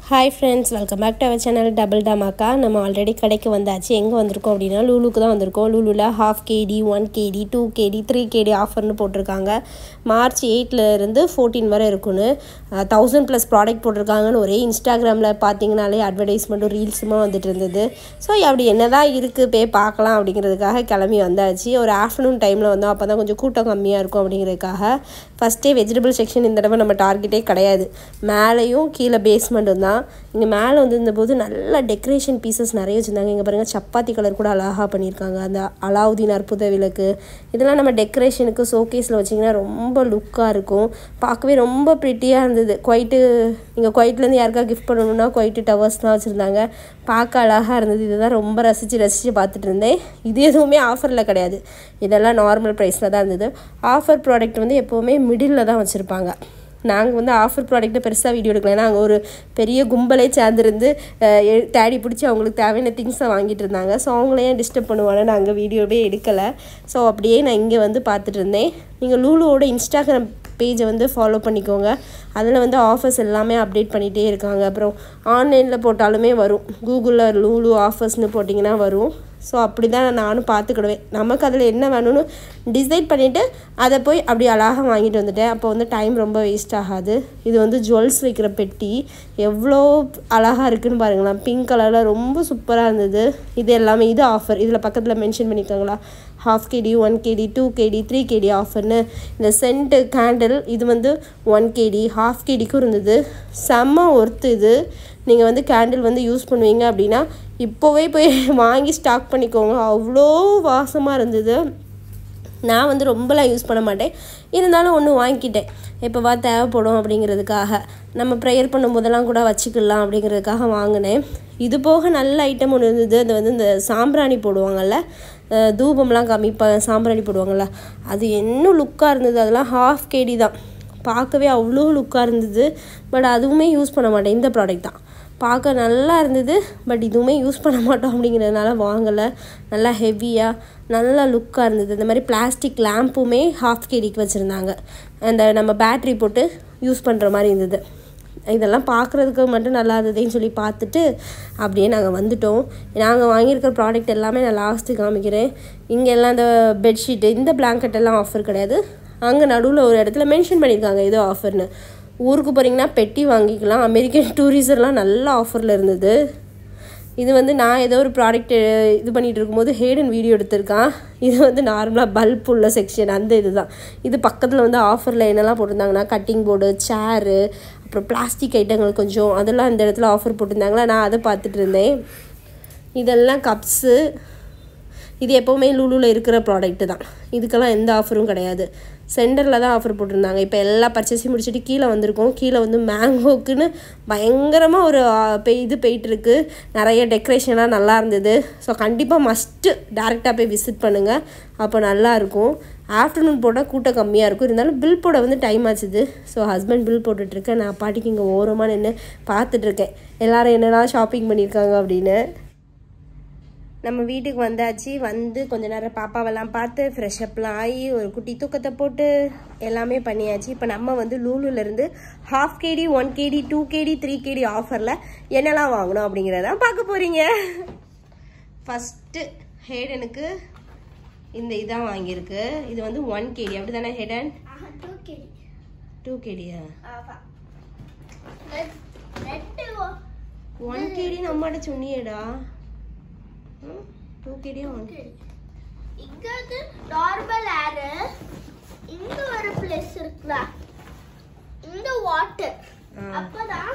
Hi friends, welcome back to our channel Double Dhamaka. நம்ம already கடைக்கு வந்தாச்சு. எங்க வந்திருக்கோம் அப்படினா லூலுக்கு தான் வந்திருக்கோம். லூலுல half KD, 1 KD, 2 KD, 3 KD ஆஃபர்னு போட்டுருக்காங்க. மார்ச் 8ல இருந்து 14 வரை இருக்குன்னு 1000 plus ப்ராடக்ட் போட்டுருக்காங்கன்னு ஒரே இன்ஸ்டாகிராமில் பார்த்தீங்கனாலே அட்வர்டைஸ்மெண்ட்டும் ரீல்ஸுமா வந்துட்டு இருந்தது. ஸோ அப்படி என்னதான் இருக்குது போய் பார்க்கலாம் அப்படிங்கிறதுக்காக கிளம்பி வந்தாச்சு. ஒரு ஆஃப்டர்நூன் டைமில் வந்தோம், அப்போ தான் கொஞ்சம் கூட்டம் கம்மியாக இருக்கும் அப்படிங்கிறதுக்காக. ஃபஸ்ட்டே வெஜிடபிள் செக்ஷன் இந்த தடவை நம்ம டார்கெட்டே கிடையாது, மேலேயும் கீழே பேஸ்மெண்ட்டும் தான். இங்கே மேலே வந்திருந்தபோது நல்ல டெக்கரேஷன் பீசஸ் நிறைய வச்சுருந்தாங்க. இங்கே பாருங்கள், சப்பாத்தி கலர் கூட அழகாக பண்ணியிருக்காங்க. அந்த அலாவுதீன் அற்புத விளக்கு இதெல்லாம் நம்ம டெக்கரேஷனுக்கு ஷோகேஸில் வச்சிங்கன்னா ரொம்ப லுக்காக இருக்கும். பார்க்கவே ரொம்ப ப்ரிட்டியாக இருந்தது. நீங்கள் குவைட்லேருந்து யாருக்கா கிஃப்ட் பண்ணணுன்னா குவைட்டு டவர்ஸ் தான் வச்சுருந்தாங்க. பார்க்க அழகாக இருந்தது. இதுதான் ரொம்ப ரசித்து பார்த்துட்டு இருந்தேன். இது எதுவுமே ஆஃபரில் கிடையாது, இதெல்லாம் நார்மல் ப்ரைஸில் தான் இருந்தது. ஆஃபர் ப்ராடக்ட் வந்து எப்போவுமே மிடில் தான் வச்சுருப்பாங்க. நாங்கள் வந்து ஆஃபர் ப்ராடக்ட்டை பெருசாக வீடியோ எடுக்கலைன்னா அங்கே ஒரு பெரிய கும்பலே சேர்ந்துருந்து தேடி பிடிச்சி அவங்களுக்கு தேவையான திங்ஸை வாங்கிட்டு இருந்தாங்க. ஸோ அவங்களையும் டிஸ்டர்ப் பண்ணுவாங்க, நாங்கள் வீடியோவே எடுக்கலை. ஸோ அப்படியே நான் இங்கே வந்து பார்த்துட்டு இருந்தேன். நீங்கள் லூலுவோட இன்ஸ்டாகிராம் பேஜை வந்து ஃபாலோ பண்ணிக்கோங்க. அதில் வந்து ஆஃபர்ஸ் எல்லாமே அப்டேட் பண்ணிகிட்டே இருக்காங்க. அப்புறம் ஆன்லைனில் போட்டாலுமே வரும், கூகுளில் லூலு ஆஃபர்ஸ்னு போட்டிங்கன்னா வரும். ஸோ அப்படி தான் நானும் பார்த்துக்கிடுவேன். நமக்கு அதில் என்ன வேணும்னு டிசைட் பண்ணிவிட்டு அதை போய் அப்படி அழகாக வாங்கிட்டு வந்துட்டேன். அப்போ வந்து டைம் ரொம்ப வேஸ்ட் ஆகாது. இது வந்து ஜுவல்ஸ் வைக்கிற பெட்டி எவ்வளோ அழகாக இருக்குதுன்னு பாருங்களேன். பிங்க் கலரில் ரொம்ப சூப்பராக இருந்தது. இது எல்லாமே இது ஆஃபர். இதில் பக்கத்தில் மென்ஷன் பண்ணியிருக்காங்களா, half KD, 1 KD, 2 KD, 3 KD ஆஃபர்னு. இந்த சென்ட்டு கேண்டில் இது வந்து 1 KD, half KDக்கும் இருந்தது. செம்ம ஒர்த்து இது. நீங்கள் வந்து கேண்டில் வந்து யூஸ் பண்ணுவீங்க அப்படின்னா இப்போவே போய் வாங்கி ஸ்டாக் பண்ணிக்கோங்க. அவ்வளோ வாசமாக இருந்தது. நான் வந்து ரொம்பலாம் யூஸ் பண்ண மாட்டேன், இருந்தாலும் ஒன்று வாங்கிக்கிட்டேன். எப்போவா தேவைப்படும் அப்படிங்கிறதுக்காக, நம்ம ப்ரேயர் பண்ணும்போதெல்லாம் கூட வச்சுக்கலாம் அப்படிங்கிறதுக்காக வாங்கினேன். இது போக நல்ல ஐட்டம் ஒன்று இருந்தது. அது வந்து இந்த சாம்பிராணி போடுவாங்கள்ல, தூபம்லாம் சாம்பிராணி போடுவாங்கள்ல, அது இன்னும் லுக்காக இருந்தது. அதெல்லாம் half KD தான். பார்க்கவே அவ்வளோ லுக்காக இருந்தது. பட் அதுவுமே யூஸ் பண்ண மாட்டேன். இந்த ப்ராடக்ட் தான் பார்க்க நல்லா இருந்தது, பட் இதுவுமே யூஸ் பண்ண மாட்டோம் அப்படிங்கிறதுனால வாங்கலை. நல்லா ஹெவியாக நல்லா லுக்காக இருந்தது. இந்த மாதிரி பிளாஸ்டிக் லேம்புமே half KDக்கு வச்சுருந்தாங்க. அந்த நம்ம பேட்ரி போட்டு யூஸ் பண்ணுற மாதிரி இருந்தது. இதெல்லாம் பார்க்குறதுக்கு மட்டும் நல்லா இருந்ததுன்னு சொல்லி பார்த்துட்டு அப்படியே நாங்கள் வந்துட்டோம். நாங்கள் வாங்கியிருக்கிற ப்ராடக்ட் எல்லாமே நான் லாஸ்ட்டு காமிக்கிறேன். இங்கே எல்லாம் இந்த பெட்ஷீட்டு, இந்த பிளாங்கெட் எல்லாம் ஆஃபர் கிடையாது. அங்கே நடுவில் ஒரு இடத்துல மென்ஷன் பண்ணியிருக்காங்க ஏதோ ஆஃபர்னு. ஊருக்கு போகிறீங்கன்னா பெட்டி வாங்கிக்கலாம். அமெரிக்கன் டூரிசர்லாம் நல்ல ஆஃபரில் இருந்தது. இது வந்து நான் ஏதோ ஒரு ப்ராடக்ட் இது பண்ணிகிட்டு இருக்கும்போது ஹேடன் வீடியோ எடுத்திருக்கான். இது வந்து நார்மலாக பல்ப் உள்ள செக்ஷன், அந்த இது தான். இது பக்கத்தில் வந்து ஆஃபரில் என்னெல்லாம் போட்டிருந்தாங்கன்னா கட்டிங் போர்டு, சேரு, அப்புறம் பிளாஸ்டிக் ஐட்டங்கள் கொஞ்சம், அதெல்லாம் இந்த இடத்துல ஆஃபர் போட்டிருந்தாங்களா. நான் அதை பார்த்துட்டு இருந்தேன். இதெல்லாம் கப்ஸு. இது எப்போவுமே லூலுவில் இருக்கிற ப்ராடக்ட்டு தான். இதுக்கெல்லாம் எந்த ஆஃபரும் கிடையாது. சென்டரில் தான் ஆஃபர் போட்டிருந்தாங்க. இப்போ எல்லா பர்ச்சேஸையும் முடிச்சுட்டு கீழே வந்திருக்கோம். கீழே வந்து மேங்கோக்குன்னு பயங்கரமாக ஒரு இது போயிட்டுருக்கு. நிறைய டெக்கரேஷன்லாம் நல்லா இருந்தது. ஸோ கண்டிப்பாக மஸ்ட்டு டேரெக்டாக போய் விசிட் பண்ணுங்கள், அப்போ நல்லாயிருக்கும். ஆஃப்டர்நூன் போட்டால் கூட்டம் கம்மியாக இருக்கும். இருந்தாலும் பில் போட வந்து டைம் ஆச்சுது. ஸோ ஹஸ்பண்ட் பில் போட்டுட்ருக்கேன். நான் பாட்டிக்கு இங்கே ஓரமாக நின்று பார்த்துட்ருக்கேன் எல்லோரும் என்னெல்லாம் ஷாப்பிங் பண்ணியிருக்காங்க அப்படின்னு. நம்ம வீட்டுக்கு வந்தாச்சு. வந்து கொஞ்ச நேரம் பாப்பாவெல்லாம் பார்த்து ஃப்ரெஷ்அப்லாம் ஆகி ஒரு குட்டி தூக்கத்தை போட்டு எல்லாமே பண்ணியாச்சு. இப்போ நம்ம வந்து லூலுலேருந்து half KD, 1 KD, 2 KD, 3 KD ஆஃபரில் என்னெல்லாம் வாங்கணும் அப்படிங்கிறதான் பார்க்க போகிறீங்க. ஃபஸ்ட்டு ஹேடனுக்கு இந்த இதான் வாங்கியிருக்கு. இது வந்து 1 KD அப்படி தானே ஹேடன்? 2 KDயா? 1 KD நம்மகிட்ட சொன்னியேடா. 2 KD 1 KD. இங்க வந்து நார்மல் ஏர், இங்க ஒரு பிளேஸ் இருக்குல, இந்த வாட்டர். அப்பதான்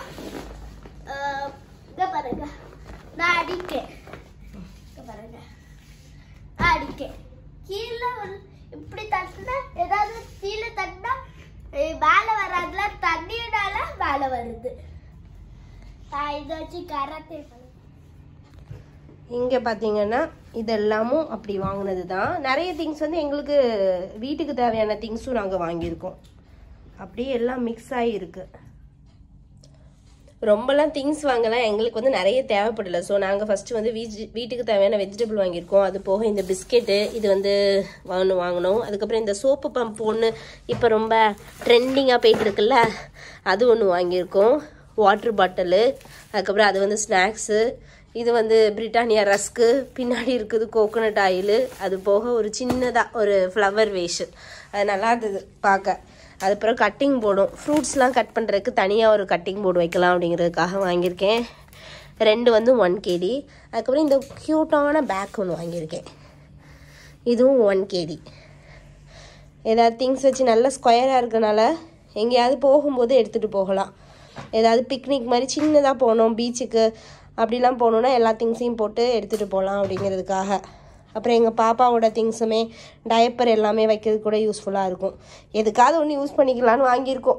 இங்க பாருங்க, நான் அடிக்கேன். இங்க பாருங்க, அடிக்கேன். கீழே இப்படி தட்டினா ஏதாவது கீழே தட்டினா மேலே வராதுல, தண்ணியினால மேலே வருது. இதை வச்சு கராத்தே பண்ண. இங்கே பார்த்தீங்கன்னா இதெல்லாமும் அப்படி வாங்கினது தான். நிறைய திங்ஸ் வந்து எங்களுக்கு வீட்டுக்கு தேவையான திங்ஸும் நாங்கள் வாங்கியிருக்கோம். அப்படியே எல்லாம் மிக்ஸ் ஆகிருக்கு. ரொம்பலாம் திங்ஸ் வாங்கலாம், எங்களுக்கு வந்து நிறைய தேவைப்படலை. ஸோ நாங்கள் ஃபஸ்ட்டு வந்து வீட்டுக்கு தேவையான வெஜிடபிள் வாங்கியிருக்கோம். அது போக இந்த பிஸ்கெட்டு இது வந்து வாங்கினோம். அதுக்கப்புறம் இந்த சோப்பு பம்ப் ஒன்று இப்போ ரொம்ப ட்ரெண்டிங்காக போயிட்டு இருக்குல்ல, அது ஒன்று வாங்கியிருக்கோம். வாட்டர் பாட்டிலு, அதுக்கப்புறம் அது வந்து ஸ்நாக்ஸு, இது வந்து பிரிட்டானியா ரஸ்க்கு, பின்னாடி இருக்குது கோகோனட் ஆயிலு, அது போக ஒரு சின்னதாக ஒரு ஃப்ளவர் வேஷு, அது நல்லா இருந்தது பார்க்க. அதுக்கப்புறம் கட்டிங் போர்டும், ஃப்ரூட்ஸ்லாம் கட் பண்ணுறதுக்கு தனியாக ஒரு கட்டிங் போர்டு வைக்கலாம் அப்படிங்கிறதுக்காக வாங்கியிருக்கேன். 2 வந்து 1 kg. அதுக்கப்புறம் இந்த க்யூட்டான பேக் ஒன்று வாங்கியிருக்கேன், இதுவும் 1 kg. ஏதாவது திங்ஸ் வச்சு நல்ல ஸ்கொயராக இருக்கனால எங்கேயாவது போகும்போது எடுத்துகிட்டு போகலாம். ஏதாவது பிக்னிக் மாதிரி சின்னதாக போகணும், பீச்சுக்கு அப்படிலாம் போகணுன்னா எல்லா திங்ஸையும் போட்டு எடுத்துகிட்டு போகலாம் அப்படிங்கிறதுக்காக. அப்புறம் எங்கள் பாப்பாவோட திங்ஸுமே டயப்பர் எல்லாமே வைக்கிறது கூட யூஸ்ஃபுல்லாக இருக்கும். எதுக்காவது ஒன்று யூஸ் பண்ணிக்கலான்னு வாங்கியிருக்கோம்.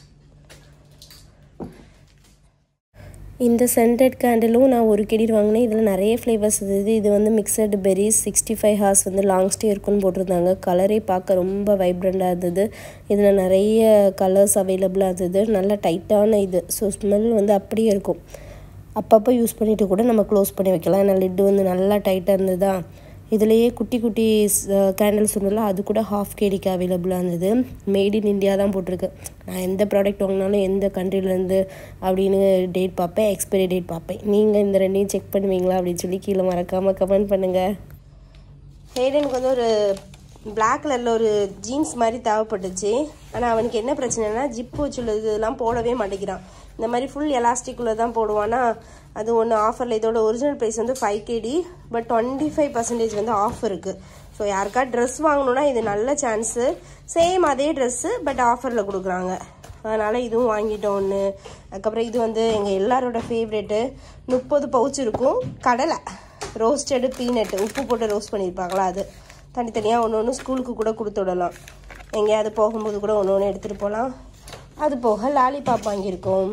இந்த சென்டட் கேண்டிலும் நான் 1 kg வாங்கினேன். இதில் நிறைய ஃப்ளேவர்ஸ் இருந்தது. இது வந்து மிக்சடு பெரிஸ் 65 ஹார்ஸ் வந்து லாங் ஸ்டே இருக்குன்னு போட்டிருந்தாங்க. கலரே பார்க்க ரொம்ப வைப்ரண்ட்டாக இருந்தது. இதில் நிறைய கலர்ஸ் அவைலபிளாக இருந்தது. நல்ல டைட்டான இது, ஸோ ஸ்மெல் வந்து அப்படியே இருக்கும். அப்பப்போ யூஸ் பண்ணிவிட்டு கூட நம்ம க்ளோஸ் பண்ணி வைக்கலாம். ஏன்னா லிட்டு வந்து நல்லா டைட்டாக இருந்ததா. இதுலேயே குட்டி குட்டி கேண்டில்ஸ் ஒன்றுல அது கூட 1/2 kg அவைலபிளாக இருந்தது. மேட் இன் இந்தியா தான் போட்டிருக்கு. நான் எந்த ப்ராடக்ட் வாங்கினாலும் எந்த கண்ட்ரிலேருந்து அப்படின்னு டேட் பார்ப்பேன், எக்ஸ்பைரி டேட் பார்ப்பேன். நீங்கள் இந்த 2ஐயும் செக் பண்ணுவீங்களா அப்படின்னு சொல்லி கீழே மறக்காமல் கமெண்ட் பண்ணுங்கள். ஹேடனுக்கு வந்து ஒரு பிளாக் கலரில் ஒரு ஜீன்ஸ் மாதிரி தேவைப்பட்டுச்சு. ஆனால் அவனுக்கு என்ன பிரச்சனைனா ஜிப்பு வச்சுள்ளது இதெல்லாம் போடவே மாட்டேங்கிறான். இந்த மாதிரி ஃபுல் எலாஸ்டிக்குள்ளே தான் போடுவானா. அது ஒன்று ஆஃபரில், இதோட ஒரிஜினல் ப்ரைஸ் வந்து 5 kg, பட் 25% வந்து ஆஃப் இருக்குது. ஸோ யாருக்கா ட்ரெஸ் வாங்கணுன்னா இது நல்ல சான்ஸு. சேம் அதே ட்ரெஸ்ஸு பட் ஆஃபரில் கொடுக்குறாங்க. அதனால் இதுவும் வாங்கிட்டோம் ஒன்று. அதுக்கப்புறம் இது வந்து எங்கள் எல்லாரோட ஃபேவரெட்டு, 30 பவுச் இருக்கும். கடலை ரோஸ்டடு பீனட்டு உப்பு போட்டு ரோஸ்ட் பண்ணியிருப்பாங்களா, அது தனித்தனியாக ஒன்று ஒன்று ஸ்கூலுக்கு கூட கொடுத்து விடலாம். எங்கேயாவது போகும்போது கூட ஒன்று ஒன்று எடுத்துகிட்டு போகலாம். அது போக லாலிபாப் வாங்கியிருக்கோம்,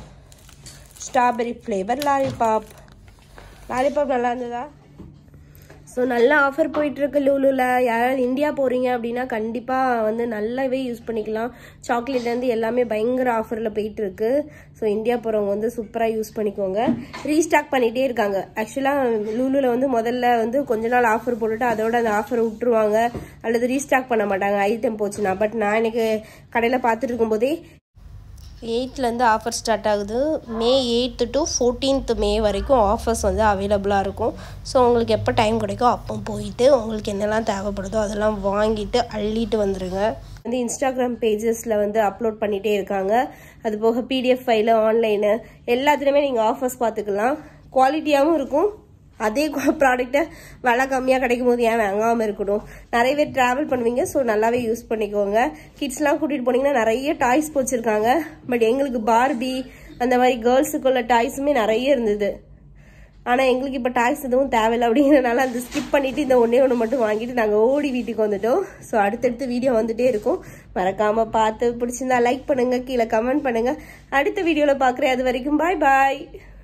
ஸ்ட்ராபெரி ஃப்ளேவர் லாலிபாப். லாலிபாப் நல்லா இருந்ததா? ஸோ நல்ல ஆஃபர் போயிட்டுருக்கு லூலுவில். யாராவது இந்தியா போகிறீங்க அப்படின்னா கண்டிப்பாக வந்து நல்லாவே யூஸ் பண்ணிக்கலாம். சாக்லேட்லேருந்து எல்லாமே பயங்கர ஆஃபரில் போயிட்டுருக்கு. ஸோ இந்தியா போகிறவங்க வந்து சூப்பராக யூஸ் பண்ணிக்கோங்க. ரீஸ்டாக் பண்ணிகிட்டே இருக்காங்க. ஆக்சுவலாக லூலுவில் வந்து முதல்ல வந்து கொஞ்ச நாள் ஆஃபர் போட்டுட்டு அதோட அந்த ஆஃபரை விட்டுருவாங்க, அல்லது ரீஸ்டாக் பண்ண மாட்டாங்க ஐட்டம் போச்சுன்னா. பட் நான் எனக்கு கடையில் பார்த்துட்டு இருக்கும்போதே 8லேருந்து ஆஃபர் ஸ்டார்ட் ஆகுது. May 8 to 14th May வரைக்கும் ஆஃபர்ஸ் வந்து அவைலபிளாக இருக்கும். ஸோ உங்களுக்கு எப்போ டைம் கிடைக்கோ அப்போ போயிட்டு உங்களுக்கு என்னெல்லாம் தேவைப்படுதோ அதெல்லாம் வாங்கிட்டு அள்ளிட்டு வந்துடுங்க. வந்து இன்ஸ்டாகிராம் பேஜஸில் வந்து அப்லோட் பண்ணிகிட்டே இருக்காங்க. அது போக PDF ஃபைலு, ஆன்லைனு எல்லாத்துலேயுமே நீங்கள் ஆஃபர்ஸ் பார்த்துக்கலாம். குவாலிட்டியாகவும் இருக்கும். அதே ப்ராடக்டை விலை கம்மியாக கிடைக்கும் போது ஏன் வாங்காமல் இருக்கணும். நிறைய பேர் ட்ராவல் பண்ணுவீங்க, ஸோ நல்லாவே யூஸ் பண்ணிக்கோங்க. கிட்ஸ்லாம் கூட்டிகிட்டு போனீங்கன்னா நிறைய டாய்ஸ் வச்சுருக்காங்க. பட் எங்களுக்கு பார்பி அந்த மாதிரி கேர்ள்ஸுக்குள்ள டாய்ஸுமே நிறைய இருந்தது. ஆனால் எங்களுக்கு இப்போ டாய்ஸ் எதுவும் தேவையில்லை அப்படிங்கிறனால அந்த ஸ்கிப் பண்ணிவிட்டு இந்த ஒன்று மட்டும் வாங்கிட்டு நாங்கள் ஓடி வீட்டுக்கு வந்துட்டோம். ஸோ அடுத்தடுத்து வீடியோ வந்துகிட்டே இருக்கும். மறக்காமல் பார்த்து பிடிச்சிருந்தா லைக் பண்ணுங்கள், கீழே கமெண்ட் பண்ணுங்கள். அடுத்த வீடியோவில் பார்க்குறேன். அது வரைக்கும் பாய் பாய்.